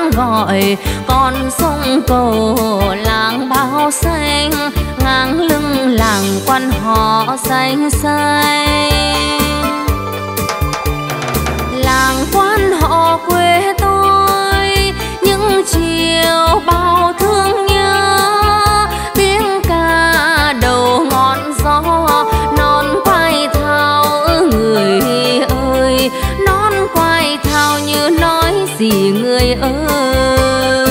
hát gọi con sông cầu làng bao xanh, ngang lưng làng quan họ xanh xanh. Làng quan họ quê tôi những chiều bao thương nhớ, tiếng ca đầu ngọn gió non quay thao người ơi, non quay thao như nói gì người ơi.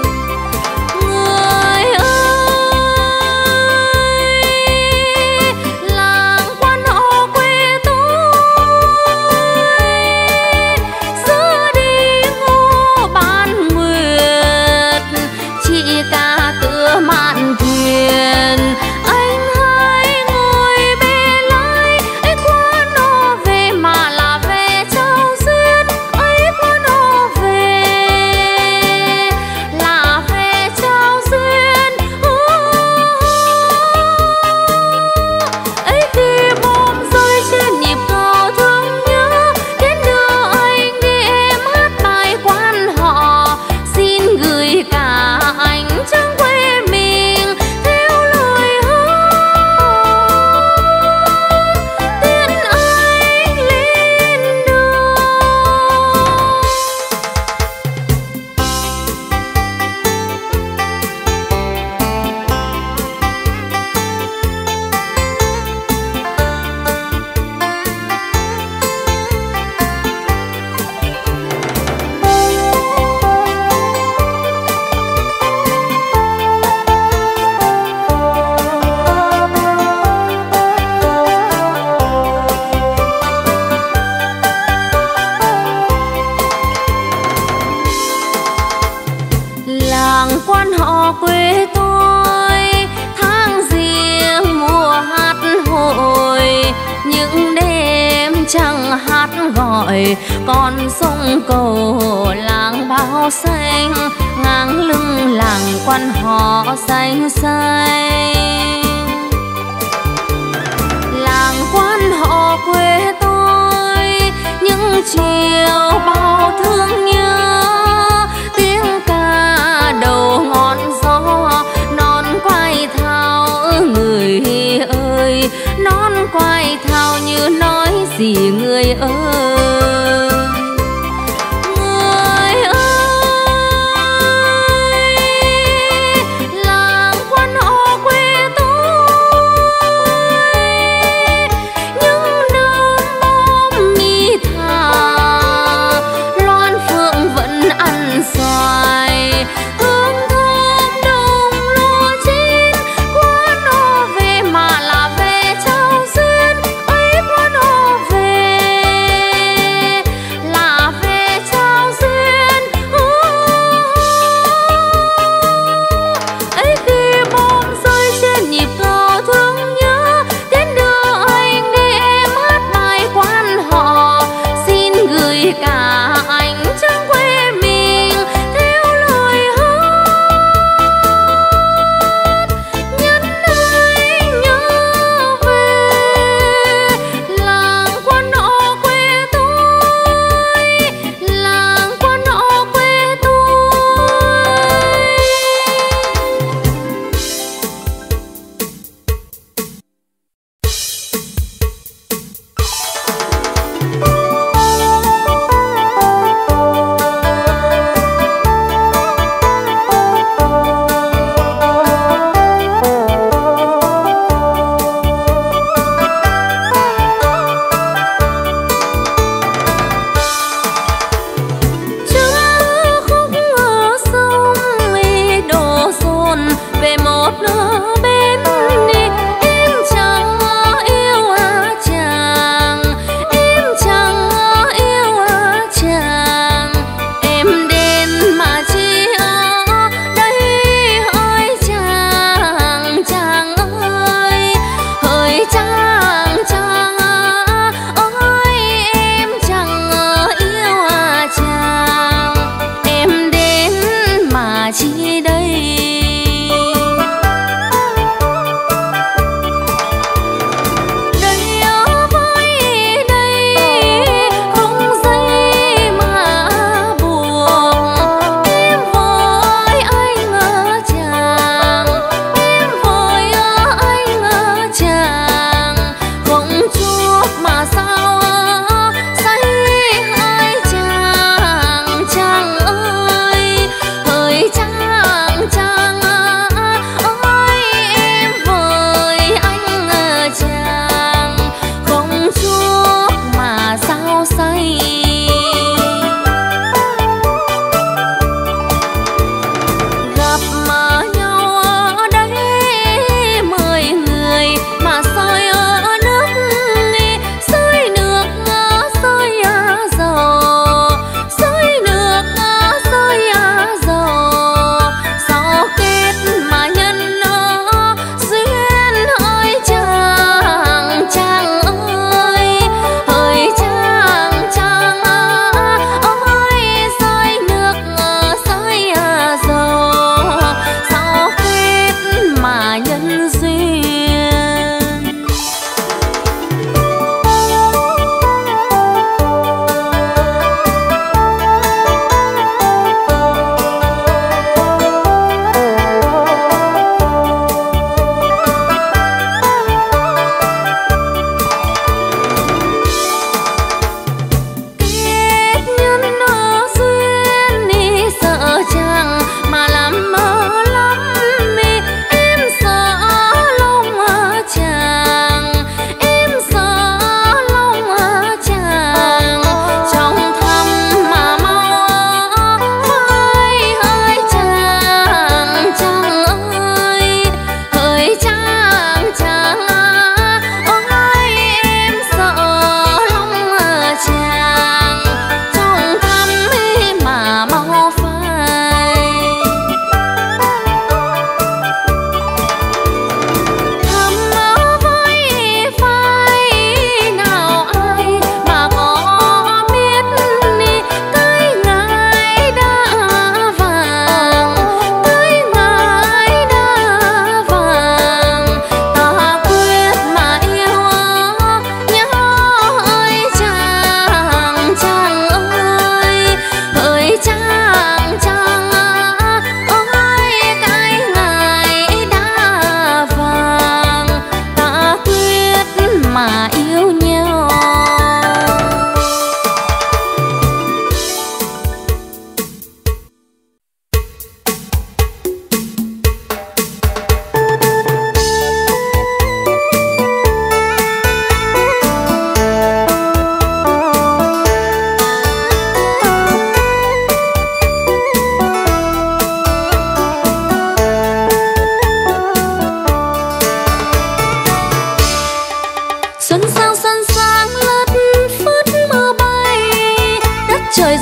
Gọi con sông cầu làng bao xanh, ngang lưng làng quan họ xanh xanh. Làng quan họ quê tôi những chiều bao thương nhớ, tiếng ca đầu ngọn gió non quay thao người ơi, non quay thao như nói gì người ơi. Người ơi, làng quan họ quê tôi những đơm bông mi thả, loan phượng vẫn ăn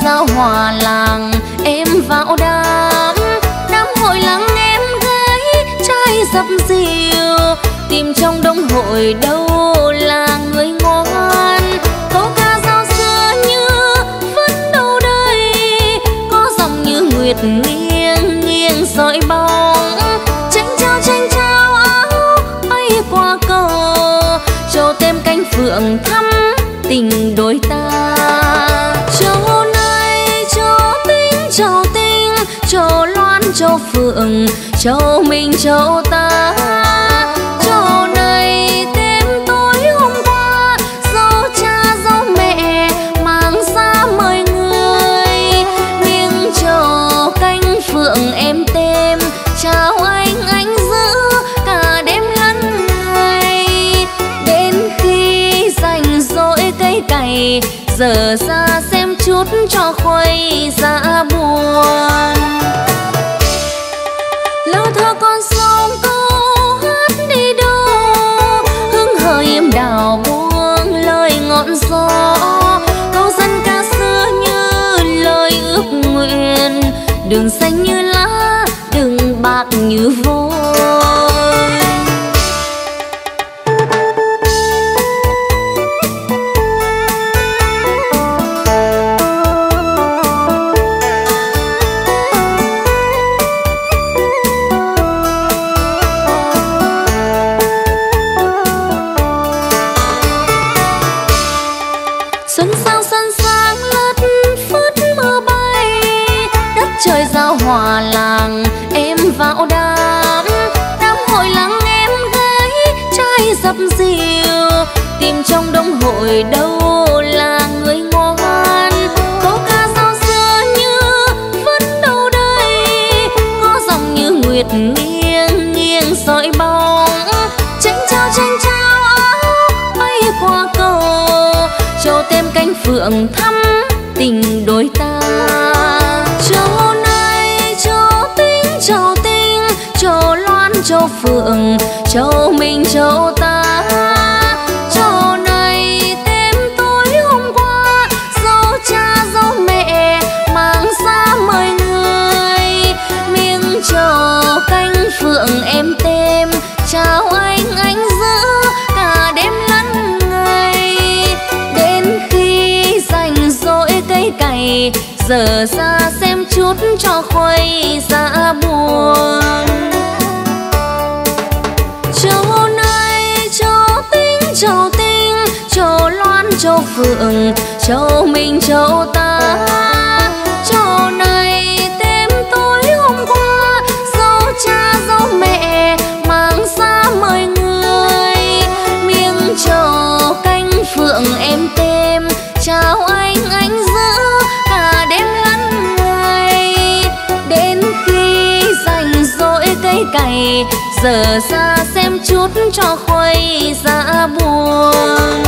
giao hòa làng em vào đám hội làng em gái trai dập dìu, tìm trong đông hội đâu là người ngoan. Câu ca giao xưa như vẫn đâu đây, có dòng như nguyệt nghiêng nghiêng soi bóng, tranh trao áo bay qua cầu, trầu thêm cánh phượng thắm tình đôi ta. Trầu này trầu tinh, trầu loan trầu phượng, trầu mình trầu ta. Trầu này đêm tối hôm qua, dâu cha dâu mẹ mang ra mời người, miếng trầu canh phượng em tem chào anh giữ cả đêm lẫn ngày, đến khi rảnh rỗi cây cày giờ ra xem chút cho khuây dạ buồn. Lâu thơ con sông câu hát đi đâu, hương hờ im đào buông lời ngọn gió, câu dân ca xưa như lời ước nguyện, đường xanh như lá đường bạc như vôi. Trời giao hòa làng em vào đám hội làng em gái trai dập dìu, tìm trong đông hội đâu là người ngoan. Câu ca giao xưa như vẫn đâu đây, có dòng như nguyệt nghiêng nghiêng soi bóng, tranh trao áo bay qua cầu, trầu thêm cánh phượng thắm tình đôi ta. Trầu này trầu tinh, trầu loan trầu phượng, trầu mình trầu ta. Trầu này đêm tối hôm qua, dâu cha dâu mẹ mang ra mời người, miếng trầu canh phượng em tem chào anh giữ cả đêm lẫn ngày, đến khi rảnh rỗi cây cày giờ ra xem chút cho khuây dạ buồn. Trầu này trầu tinh, trầu loan trầu phượng, trầu mình trầu ta. Trầu này đêm tối hôm qua, dâu cha dâu mẹ mang ra mời người, miếng trầu canh phượng em tem chào anh giữ cả đêm lẫn ngày, đến khi rảnh rỗi cây cày giờ ra xem chút cho khuây dạ buồn.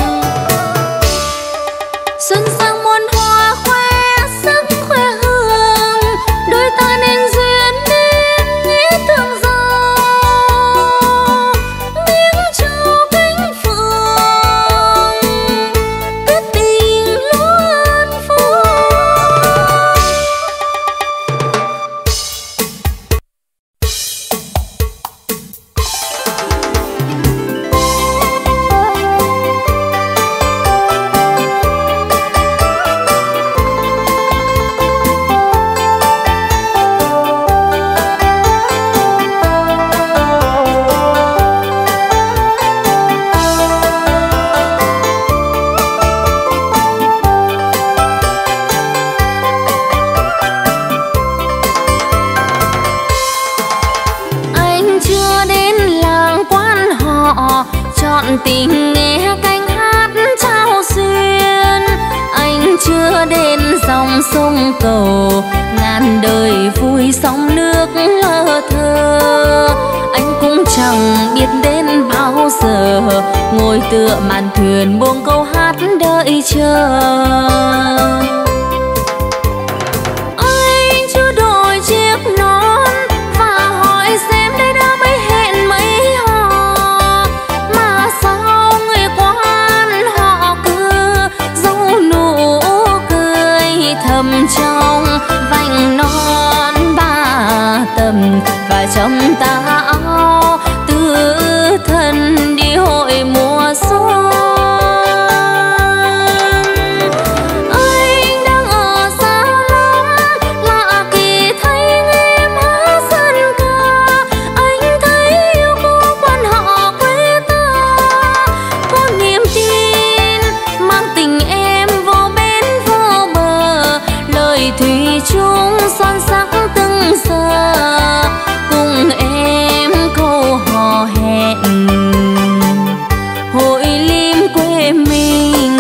Xuân sang muôn hoa khoe sắc khoe hương, đôi ta nên duyên nên nghĩa thương giàu, miếng trầu cánh phượng kết tình luân phú. Chọn tình nghe cánh hát trao duyên, anh chưa đến dòng sông cầu, ngàn đời vui sóng nước lơ thơ. Anh cũng chẳng biết đến bao giờ, ngồi tựa màn thuyền buông câu hát đợi chờ. Anh chưa đổi chiếc nón và hỏi xem đây đã mấy hẹn mấy hò, mà sao người quan họ cứ giấu nụ cười thầm tầm và trong tà áo tự thân đi hội mùa xuân. Anh đang ở xa lắm, lạ kỳ thấy em hát dân ca. Anh thấy yêu cô quan họ quê ta, có niềm tin mang tình em vô bến vô bờ. Lời thủy chung son sắc từng giờ, cùng em câu hò hẹn hội lim quê mình.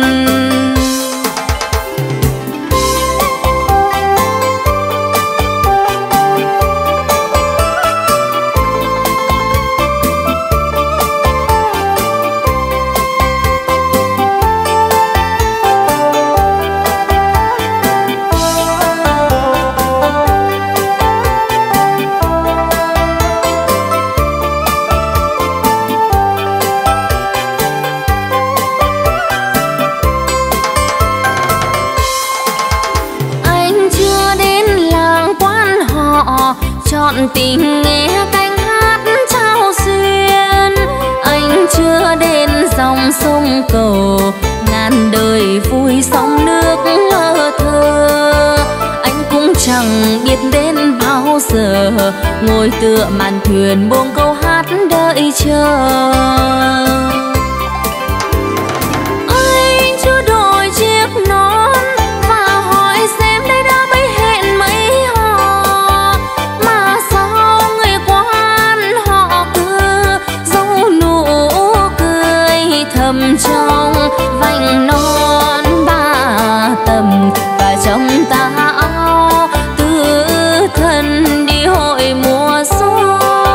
Chọn tình nghe cánh hát trao duyên, anh chưa đến dòng sông cầu ngàn đời vui sóng nước lơ thơ. Anh cũng chẳng biết đến bao giờ ngồi tựa màn thuyền buông câu hát đợi chờ. Anh chưa đổi chiếc nón và hỏi xem đây đã mấy hẹn mấy hò, mà sao người quan họ cứ giấu nụ cười thầm trong vành non ba tầm và trong tà áo tự thân đi hội mùa xuân.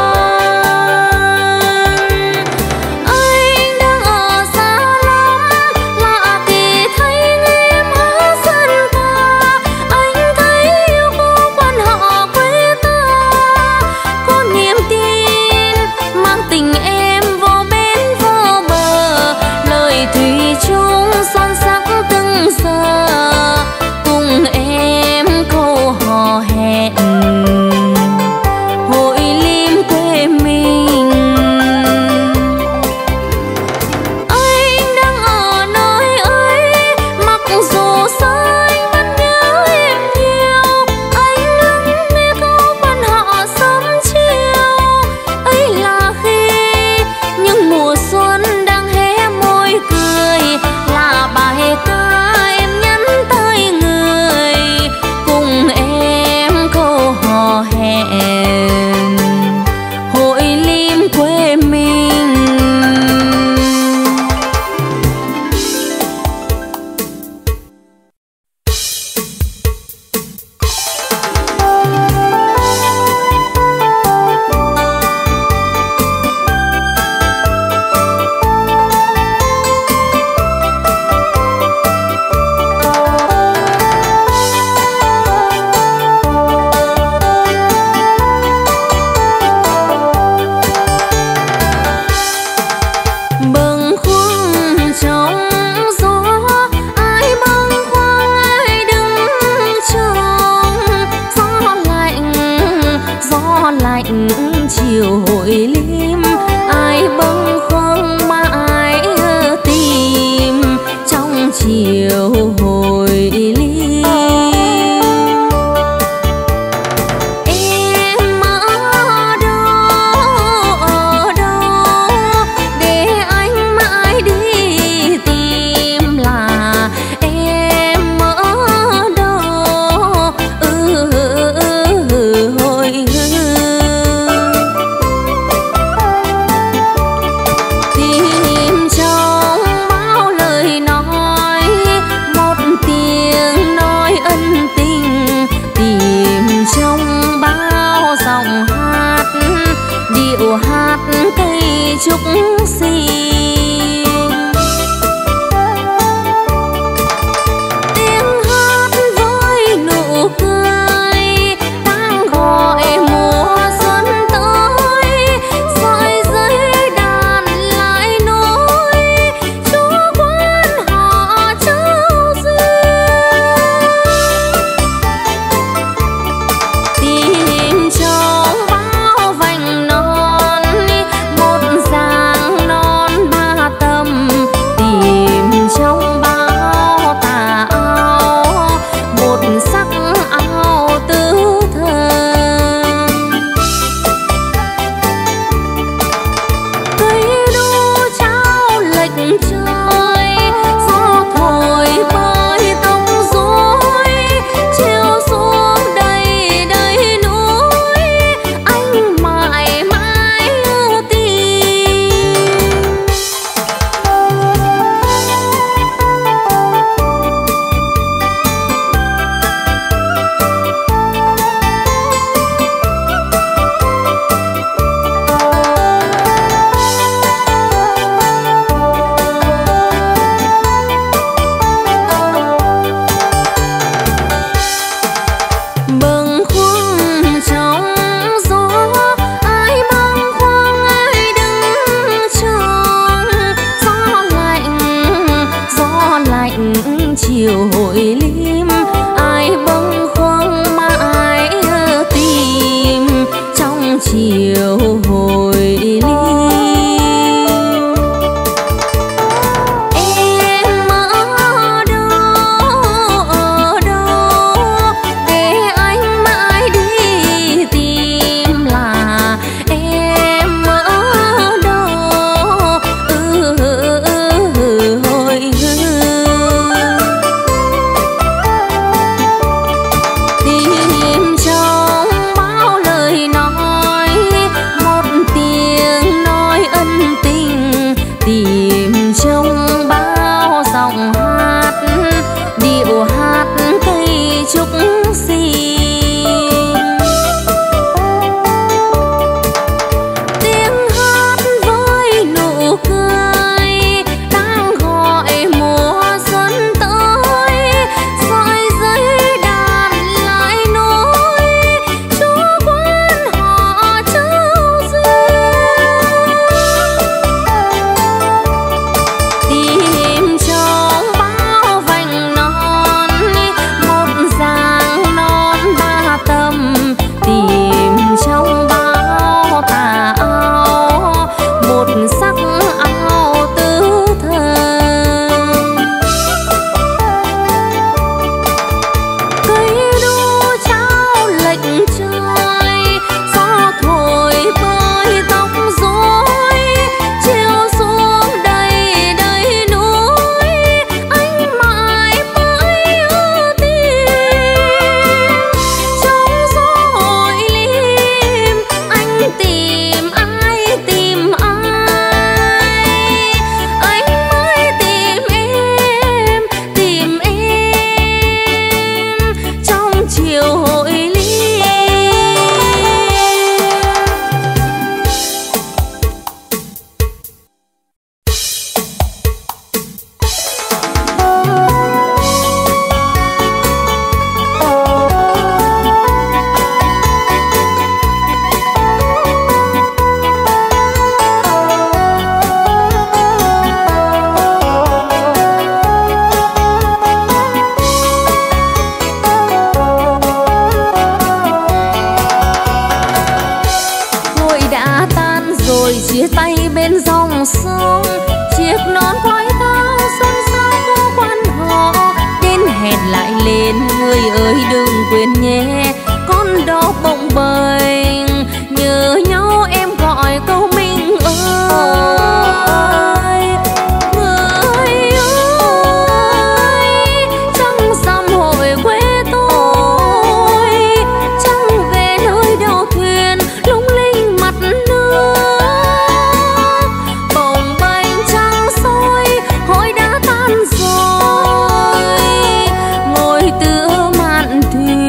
Anh đang ở xa lắm, lạ kỳ thấy em hát dân ca. Anh thấy yêu cô quan họ quê ta, có niềm tin mang tình em vô bến vô bờ. Lời thủy chung son sắc từng giờ, cùng em câu hò hẹn hội lim quê mình. Anh đang ở nơi ấy, mặc dù xa anh vẫn nhớ em nhiều. Anh lắng nghe câu quan họ sớm chiều, ấy là khi những mùa xuân đang hé môi cười, là bài ca em nhắn tới người, cùng em câu hò hẹn hội lim quê mình. Bâng khuâng trong gió, ai bâng khuâng ai đứng trông. Gió lạnh chiều hội lim, ai bâng khuâng mà ai tìm trong chiều hội lim. Em ở đâu để anh mãi đi tìm, là em ở đâu hội chia tay bên dòng sông, chiếc nón quái thao xuân sao cô quan họ. Đến hẹn lại lên người ơi đừng quên nhé, con đó bồng bềnh nhớ nhau em gọi câu mình ơi. Người ơi trăng rằm hội quê tôi, trăng về nơi đầu thuyền lung linh mặt nước. Bồng bềnh trăng soi hội đã tan rồi, ngồi tựa mạn thuyền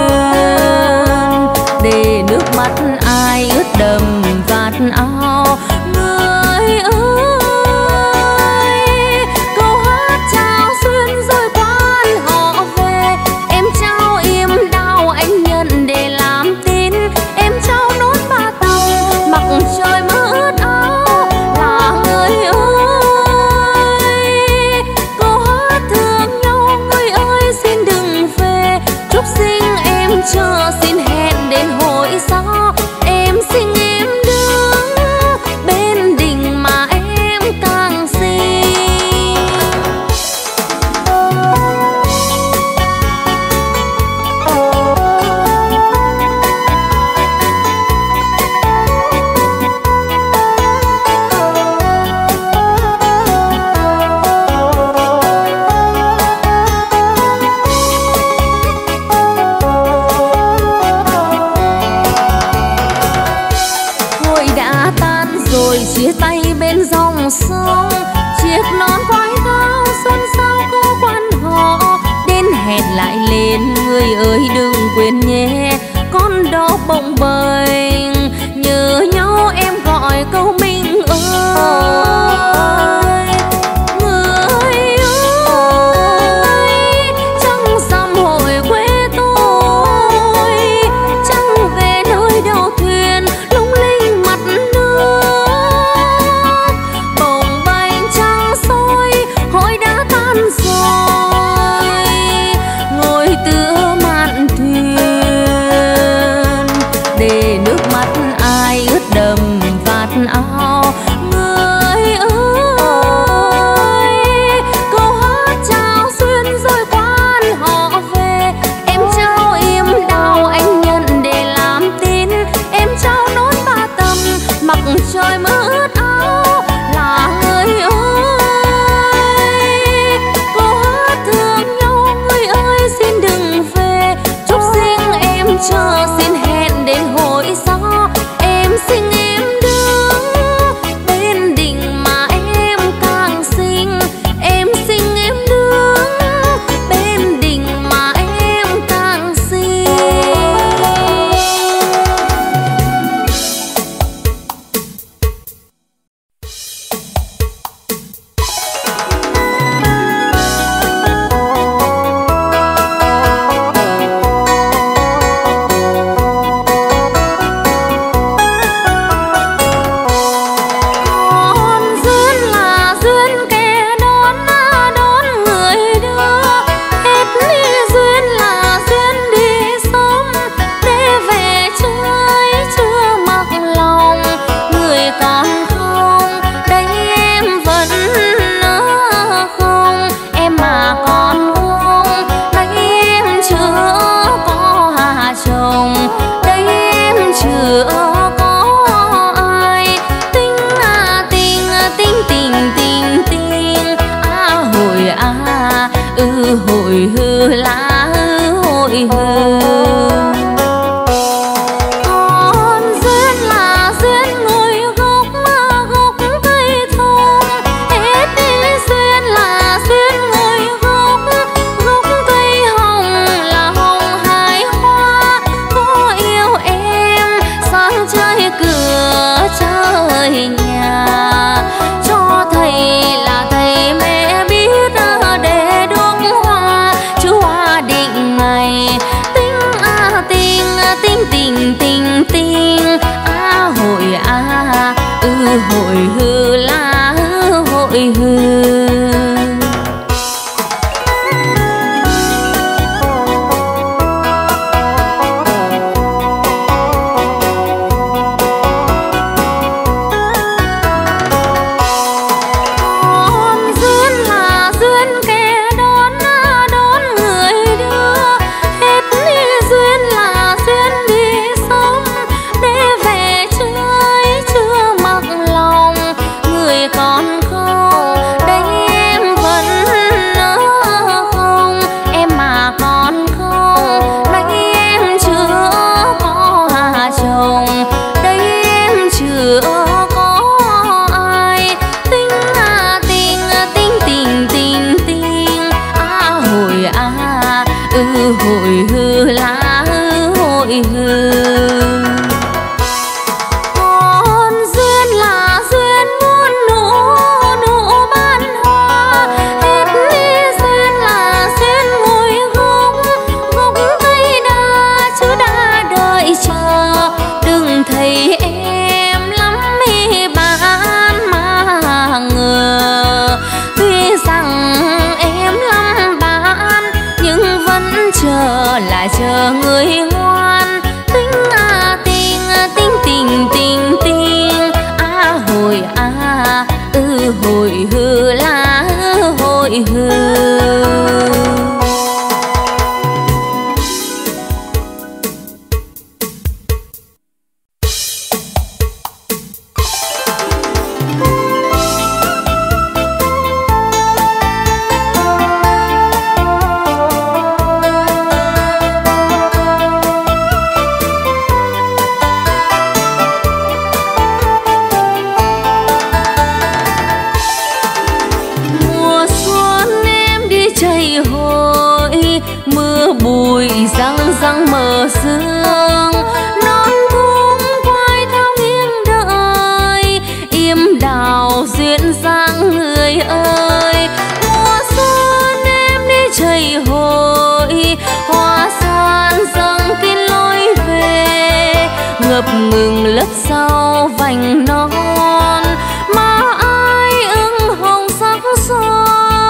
để nước mắt ai ướt đầm vạt áo. Người ơi câu hát chào xuyên rồi quan họ về, em trao im đau anh nhận để làm tin. Em trao nốt ba tàu mặc trời mưa ướt áo là người ơi. Câu hát thương nhau người ơi xin đừng về, chúc sinh em chờ xin hẹn đến hồi sau. Em xin em đứng bên đình mà em càng xinh. Hội đã tan rồi chia tay bên dòng sông, chiếc nón quái thao xuân sao cô quan họ. Đến hẹn lại lên người ơi đừng quên nhé, con đó bồng bềnh nhớ nhau em gọi câu mình ơi. Người ơi trăng rằm hội quê tôi, trăng về nơi đầu thuyền lung linh mặt nước. Bồng bềnh trăng soi hội đã tan rồi, ngồi tựa mạn thuyền để nước mắt ai ướt đầm vạt áo. Người ơi câu hát chào xuyên rồi quan họ về, em trao im đau anh nhận để làm tin. Em trao nốt ba tầm mặc trời mưa ướt áo là người ơi. Câu hát thương nhau người ơi xin đừng về, chúc sinh em chờ xin hẹn đến hồi sau. Em xin em đứng bên đình mà em càng xinh. Em xin em đứng bên đình mà em càng xinh. Con duyên là duyên kẻ đón đón người đưa, hết đi duyên là duyên đi sống để về chơi chưa mặc lòng. Người còn không đây em vẫn không, em mà còn không đây em chưa có chồng, đây em chưa có ai. Tình tình tình tình tình tình hồi hồi hư lá hồi hư. Con duyên là duyên ngồi gốc gốc cây thông, hết đi duyên là duyên ngồi gốc gốc cây hồng là hồng hai hoa. Có yêu em sang chơi cửa chơi nhà, cho thầy là thầy mẹ biết để đuốc hoa chứ hoa định ngày. Tình tình tình tình tình hồi hồi hư lá hồi hư. Hôn duyên là duyên muôn nụ, nụ ban hoa. Hết ly duyên là duyên ngồi gốc, gốc cây đa chứ đã đợi chờ. Đừng thấy em lắm mi bán mà ngờ. Tuy rằng em lắm bán nhưng vẫn chờ lại chờ người ngoan. Tính à tình, tính tình tình tình. À hồi à hồi hư là hồi hư. Bụi răng răng mờ sương, non thung quay theo nghiêng đời. Im đào duyên dáng người ơi. Mùa xuân em đi chảy hội, hoa xoan dâng kín lối về. Ngập ngừng lớp sau vành non mà ai ưng hồng sắc son.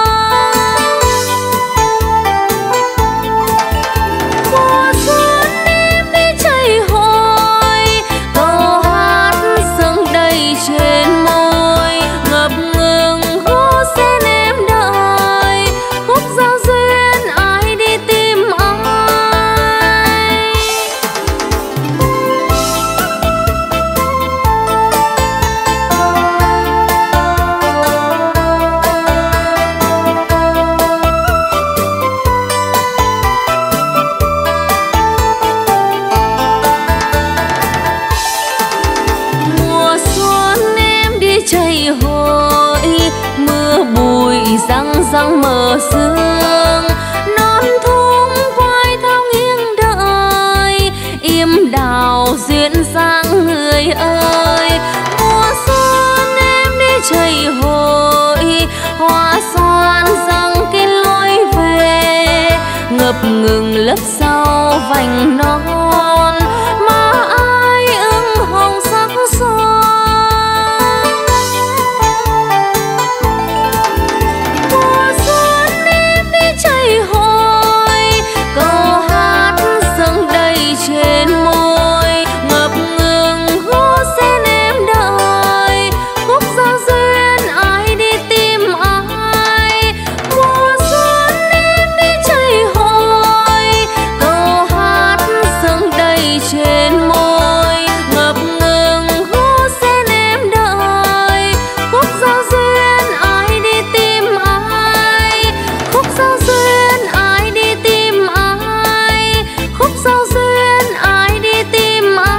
Răng răng mờ sương, non thung quay theo nghiêng đời. Im đào duyên dáng người ơi. Mùa xuân em đi chảy hội, hoa xoan dâng kín lối về. Ngập ngừng lớp sau vành non mà ai ưng hồng sắc son. Trên môi ngập ngừng hú sen em đợi. Khúc giao duyên ai đi tìm ai. Mùa xuân em đi chảy hội, câu hát dâng đầy trên môi. Ngập ngừng hú sen em đợi. Khúc giao duyên ai đi tìm ai. Khúc giao duyên ai đi tìm ai. Khúc giao duyên ai đi tìm ai.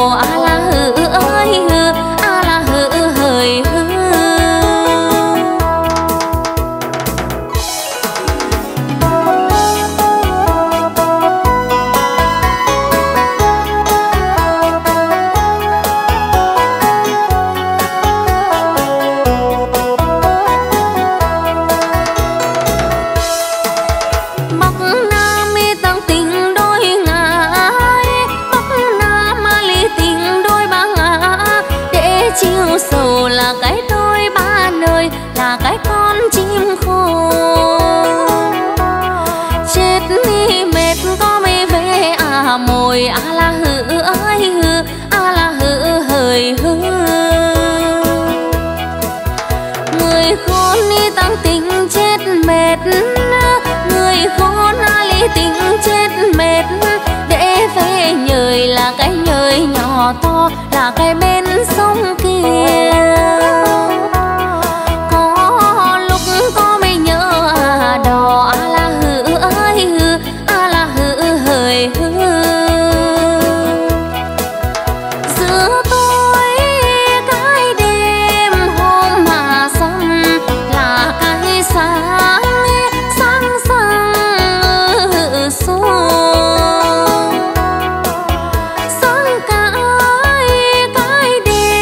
a la hừ ơi hừ, a la hừ hời hừ. Chiêu sầu là cái đôi ba nơi, là cái con chim khô. Chết đi mệt có mới về à mồi, a la hừ ơi hừ, a la hừ hời hừ. Người khôn đi tăng tình chết mệt, người khôn lý tình chết mệt. Để về nhời là cái nhời nhỏ to, là cái bên sông kia. Có lúc có mới nhớ à đò, a la hừ ơi hừ, a la hừ hời hừ. Giữa tối cái đêm hôm mà sông là cái sáng sáng sáng xuống. Sáng cái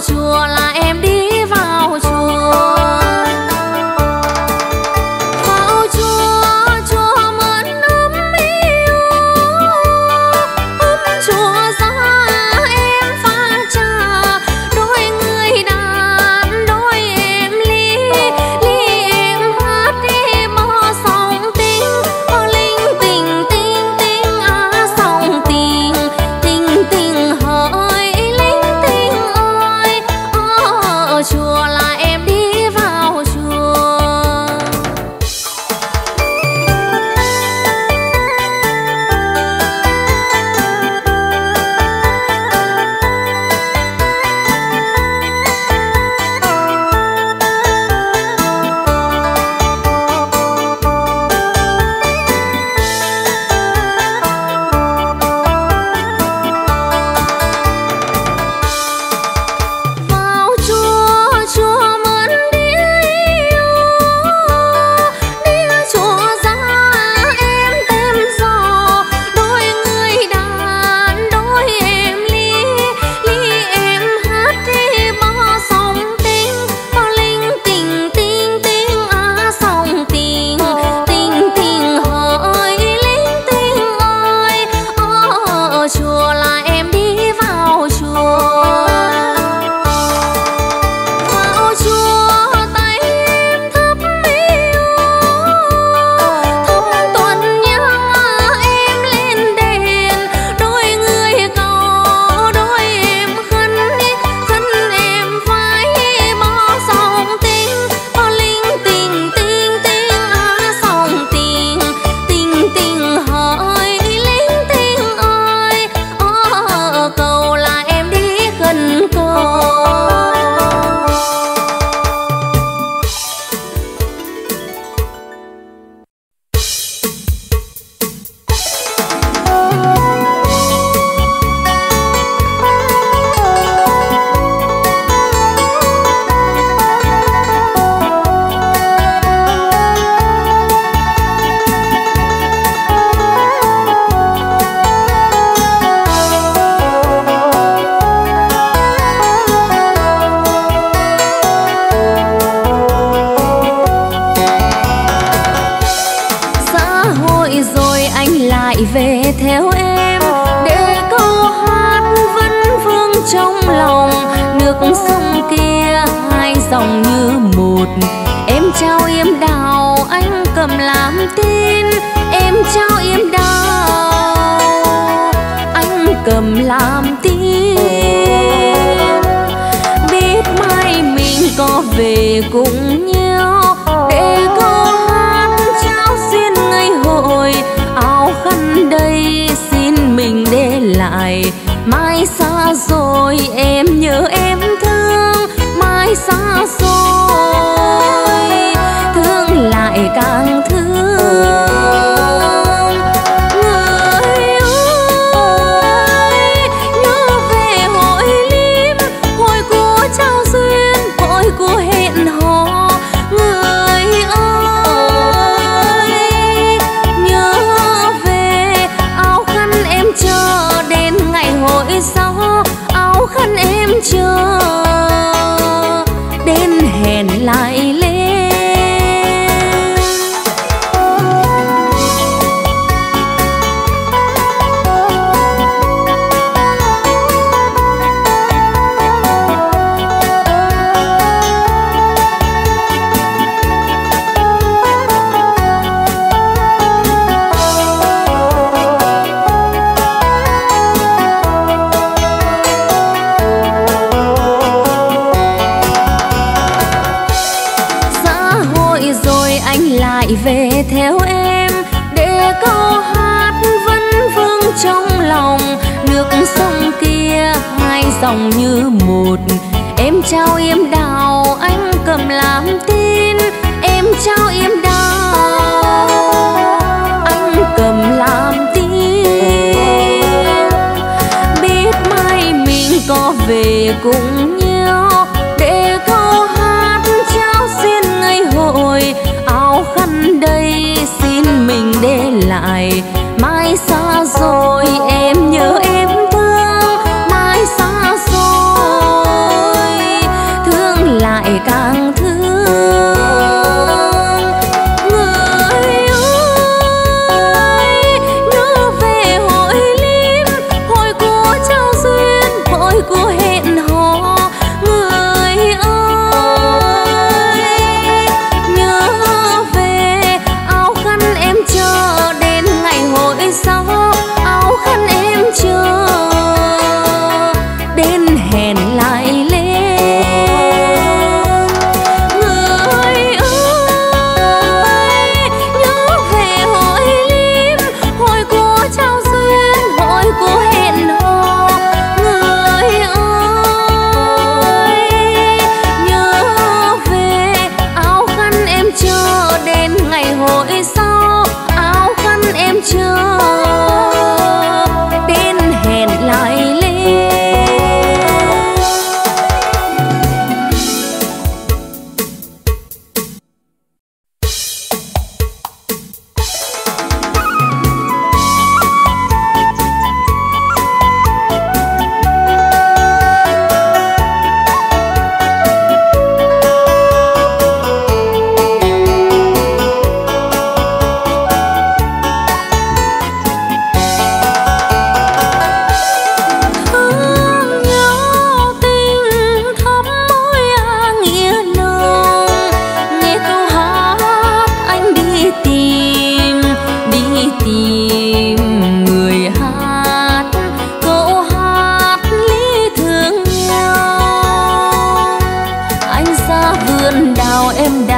chùa là em đi vào chùa. Vào chùa, chùa mơn ấm yêu, ấm chùa ra em pha trà, đôi người đàn đôi em ly, ly em hát đi mơ sóng tình, mơ linh tình tình tình á sóng tình, tình tình hỡi linh tình ơi. Ở chùa là em đi vào chùa. Vào chùa, chùa mơn đi yêu, đi chùa ra em tem giò, đôi người đàn đôi em ly, ly em hát đi mơ sóng tình, mơ linh tình tình tình á sóng tình, tình tình hỡi linh tình ơi. Ở chùa là em đi vào chùa. Vào chùa tay em thắp yêu, thắp tuần nhang em lên đền, đôi người cầu đôi em khấn khấn em phải mơ sóng tình, mơ linh tình tình tình á sóng tình, tình tình hỡi linh tình ơi. Cầu là em đi khấn cầu. Xã hội rồi anh lại về theo em, để câu hát vẫn vương trong lòng. Nước sông kia hai dòng như một, em trao yếm đào anh cầm làm tin. Em trao yếm đào anh cầm làm tin. Biết mai mình có về cùng nhau, để câu hát trao xuyên ngày hội. Áo khăn đây xin mình để lại, mai xa rồi em nhớ em thương. Mai xa rồi thương lại càng thương. Người ơi nhớ về hội lim, hội của trao duyên, hội của hẹn hò. Người ơi nhớ về áo khăn em chờ đến ngày hội sau. Áo khăn em chờ đến hẹn lại lên. Lại về theo em, để câu hát vẫn vương trong lòng. Nước sông kia hai dòng như một, em trao yếm đào anh cầm làm tin. Em trao yếm đào anh cầm làm tin. Biết mai mình có về cùng nhau, để câu hát trao xuyên ngày hội. Áo khăn đây xin mình để lại, mai xa rồi em nhớ em thương. Mai xa rồi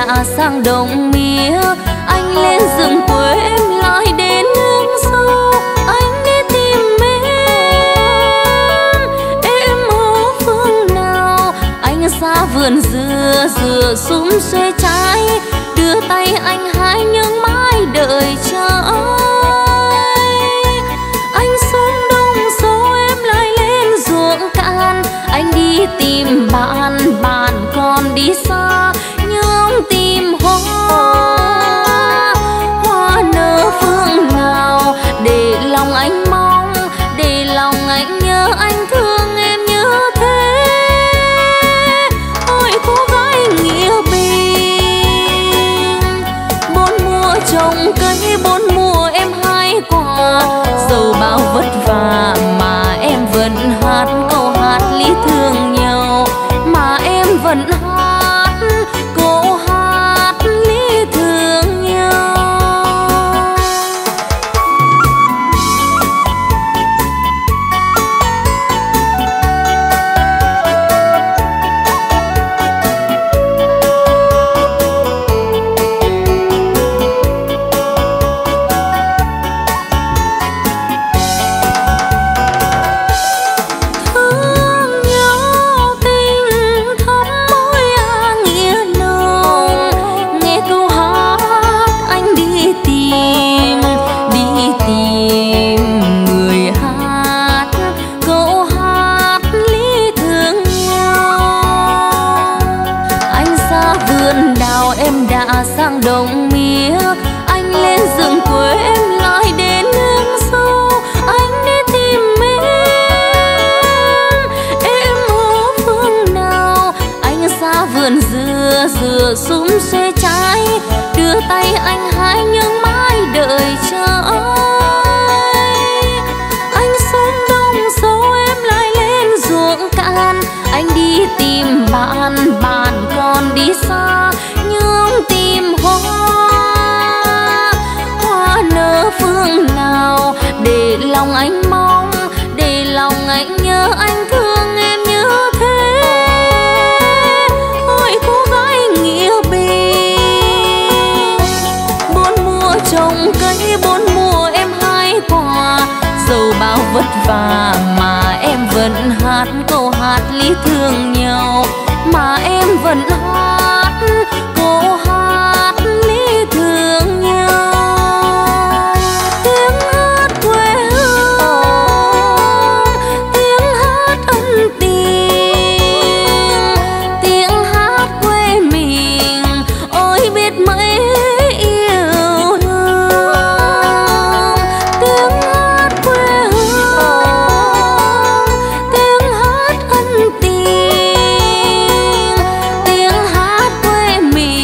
đã sang đồng mía. Anh lên rừng quê em lại đến nước sâu. Anh đi tìm em ở phương nào? Anh xa vườn dừa, dừa sum xuê trái. Đưa tay anh hái nhưng mãi đợi chờ. Anh xuống đồng sâu em lại lên ruộng cạn. Anh đi tìm bạn, bạn còn đi xa. Nhưng tìm hoa nở phương nào? Để lòng anh mong, để lòng anh nhớ, anh thương em như thế. Ôi cô gái nghĩa bình, bốn mùa trồng cây, bốn mùa em hái quả. Dẫu bao vất vả mà em vẫn hát câu hát lý thương nhau. Mà em vẫn hát câu hát lý thương nhau. Sang đồng mía, anh lên rừng quê em lại đến nước sâu. Anh đi tìm em ở phương nào? Anh xa vườn dừa, dừa sum xuê trái. Đưa tay anh hái nhưng mãi đợi chờ. Anh xuống đồng sâu em lại lên ruộng cạn. Anh đi tìm bạn, bạn còn đi xa. Nhưng tìm hoa nở phương nào? Để lòng anh mong, để lòng anh nhớ, anh thương em như thế. Ôi cô gái nghĩa bình, bốn mùa trồng cây, bốn mùa em hái quả. Dẫu bao vất vả mà em vẫn hát câu hát lý thương nhau. Mà em vẫn hát câu hát lý thương nhau. Tiếng hát quê hương, tiếng hát ân tình, tiếng hát quê mình. Ôi biết mấy yêu thương. Tiếng hát quê hương, tiếng hát ân tình, tiếng hát quê mình.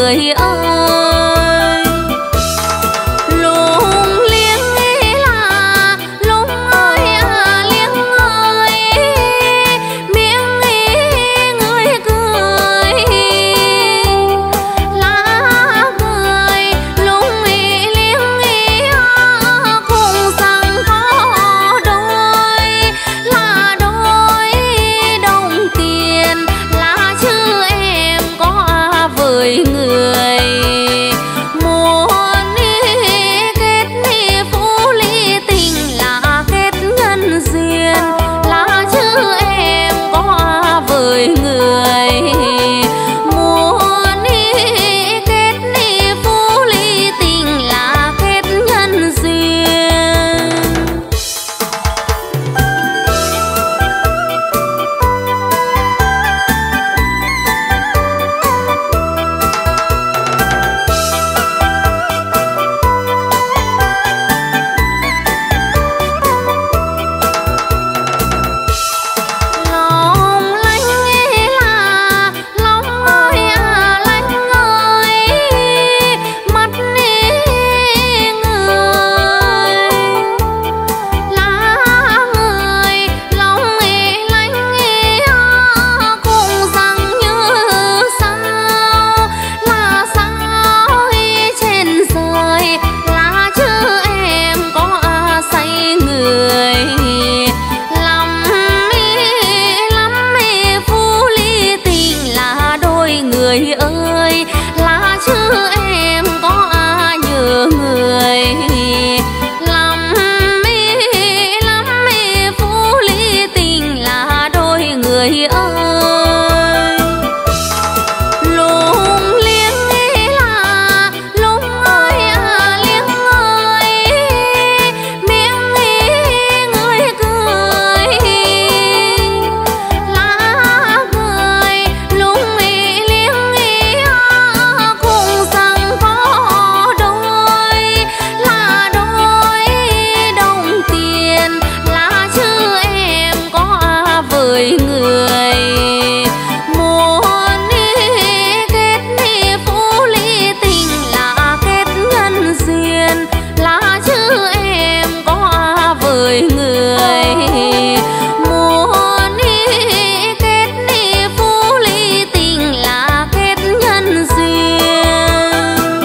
người ơi. Lung liếng là lung ơi à liếng ơi, miếng người cười lá cười lung liếng cùng rằng có đôi là đôi đồng tiền là chứ em có với người muốn kết phú ly tình là kết nhân duyên là chứ em có với người muốn kết phú ly tình là kết nhân duyên. Long lanh là long ơi à lanh ơi, mắt người lá người long lanh cùng rằng như sao là sao trên trời là chứ em có say người lắm phú ly tình là đôi người ơi là chứ em có nhớ người lắm phú ly tình là đôi người ơi. Lung liếng là lung ơi à liếng ơi, miếng người cười lá cười lung liếng cùng rằng có đôi là đôi đồng tiền là chứ em có với người muốn kết phú ly tình là kết nhân duyên là chứ em có với người muốn kết phú ly tình là kết nhân duyên.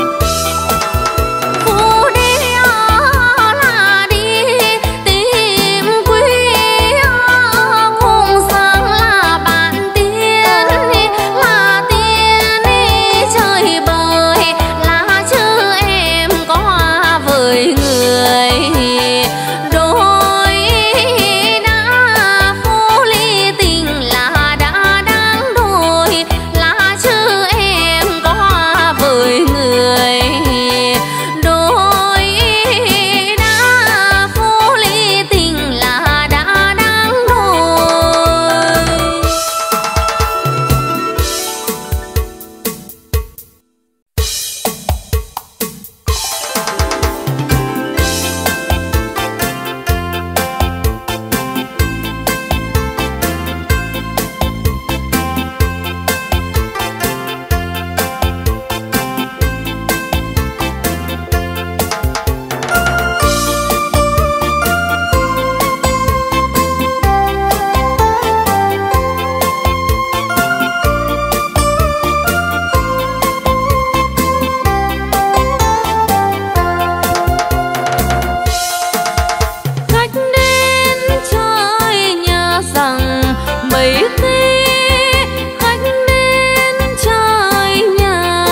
Phú đi là đi tìm quý cùng rằng là bạn tiên trời bời là chứ em có với người đôi đã phú ly tình là đã đáng đôi là chứ em có với người đôi đã phú ly tình là đã đáng đôi. Khách đến chơi nhà rằng mấy khi khách đến chơi nhà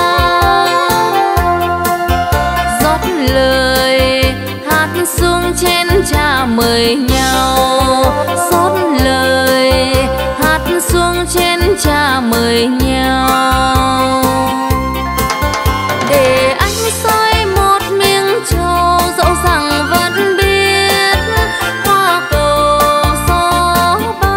rót lời hát xuống chén trà mời nhau rót lời hát xuống chén trà mời nhau để anh soi một miếng trầu dẫu rằng vẫn biết qua cầu gió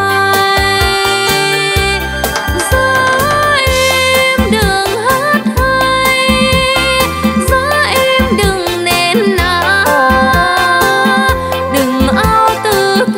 bay gió êm đường hát hay gió êm đừng nén ná đừng ao tư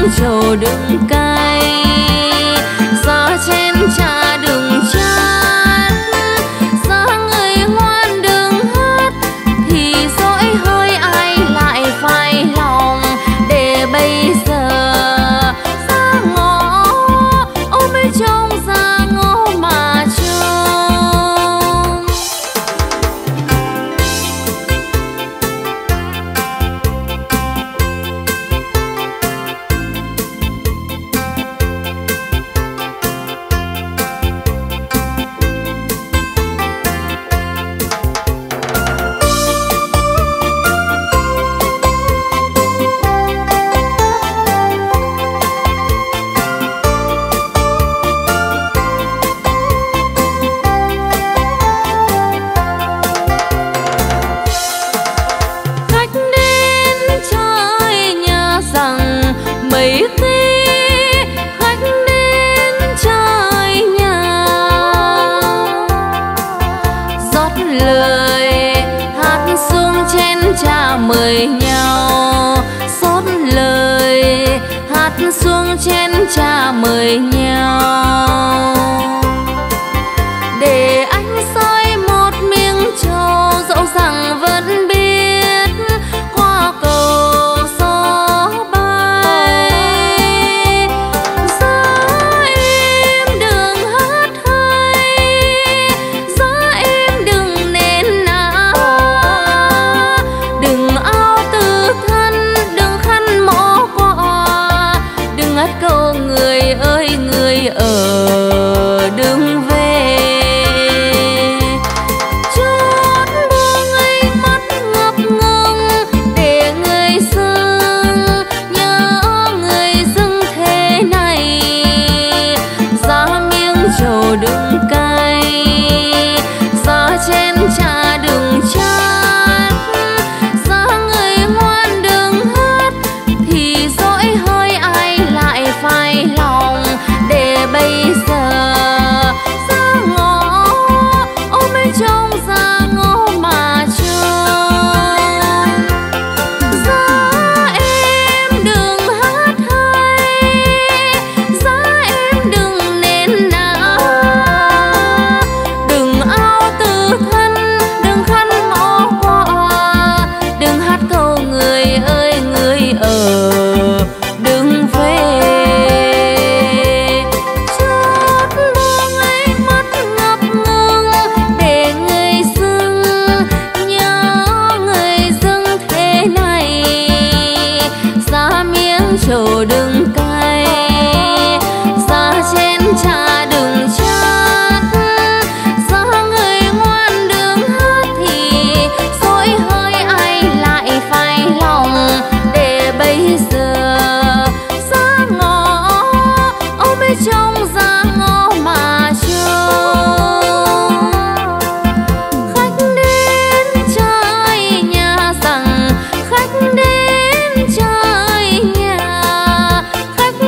miếng trầu đừng cay, giá chén trà đừng chát, giá người ngoan đừng hát, thì dỗi hơi ai lại phải lòng. Để bây giờ ra ngõ ôm lấy trông ra ngõ mà trông. Mấy khi khách đến chơi nhà, rót lời hát xuống chén trà mời nhau, rót lời hát xuống chén trà mời nhau. Để anh soi một miếng trầu dẫu rằng vẫn biết qua cầu gió bay. Giá em đừng hát hay, giá em đừng nén ná, đừng ao từ thân, đừng khăn mõ quà, đừng hát câu người ơi người ở đừng về. Chút buông ánh mắt ngập ngừng để người dưng nhớ người dưng thế này. Giá miếng trầu đừng cay, giá chén trà đừng chát, giá người ngoan đừng hát, thì dỗi hơi ai lại phải lòng. Để bây giờ ra ngõ ôm lấy trông ra ngõ mà trông. Giá em đừng hát hay, giá em đừng nén ná, đừng ao từ thân, đừng khăn ngõ qua, đừng hát câu người ơi người ở đừng về. Chút buông ánh mắt ngập ngừng để người dưng nhớ người dưng thế này. Giá miếng trầu đừng cay, giá chén trà đừng chát, giá người ngoan đừng hát, thì dỗi hơi ai lại phải lòng. Để bây giờ ra ngõ ôm lấy trông ra ngõ mà trông. Khách đến chơi nhà rằng khách đến chơi nhà, khách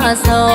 sầu